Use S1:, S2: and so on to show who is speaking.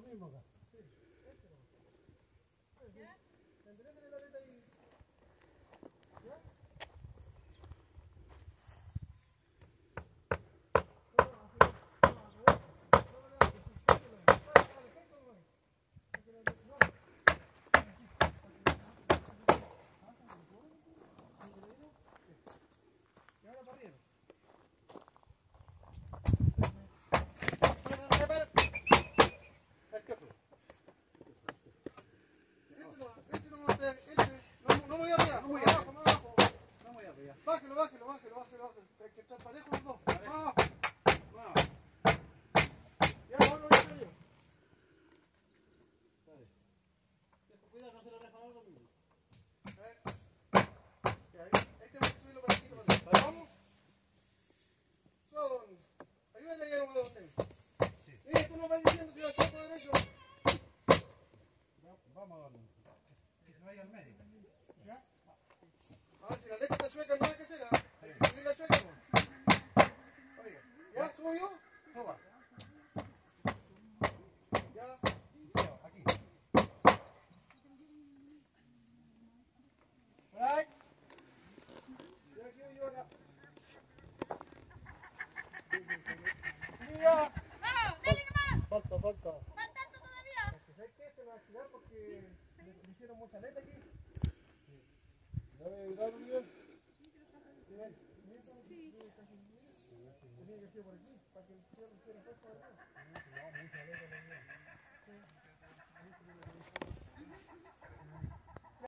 S1: mismo acá. Sí, ¿ya? Enderecen la aleta y... ¿Ya? Bájelo. Hay que estar parejo los dos. Vamos. Ya, bueno, ya te digo. Cuidado, no se lo deja algo mismo. Ya, este va a subirlo para aquí. Vamos. Son. Ayúdale a llegar uno de ustedes. Sí. Tú no vas diciendo si va a estar por derecho. Vamos a darle. Que se vaya al medio. ¿Ya? A ver, si la letra está chueca, nada que hacer. Hay que seguir la chueca, ¿no? Oiga, ¿ya? ¿Subo yo? Suba. Ya. Aquí. Right. Ya quiero yo acá. ¡Mira!
S2: ¡Vamos! ¡Dale nomás!
S1: Falta.
S2: ¡Faltando todavía!
S1: ¿Sabes qué? Se me va a activar porque le hicieron mucha aleta aquí. ¿Me voy a ayudar, Miguel? Miguel, tiene que ser por aquí, para que el cierre fuerza de nuevo. No, mucha aleta,